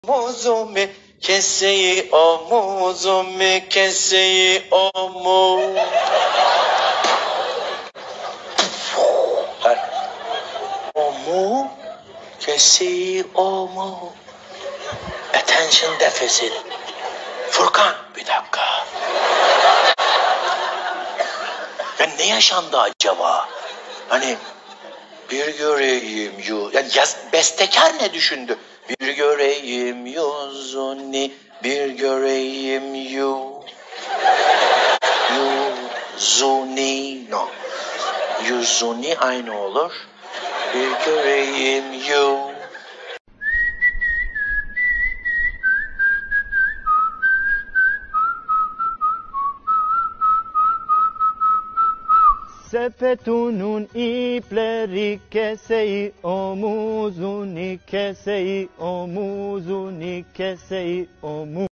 Omuzumu keseyi omuzumu keseyi omu. Omu keseyi omu. Attention deficit. Furkan bir dakika. Ya ne yaşandı acaba? Hani bir göreyim yu. Yani bestekar ne düşündü? Bir göreyim yüzünü, bir göreyim yüzünü. No. Yüzünü aynı olur. Bir göreyim Sepetunun ipleri keseyi omuzuni keseyi omuzuni keseyi omu.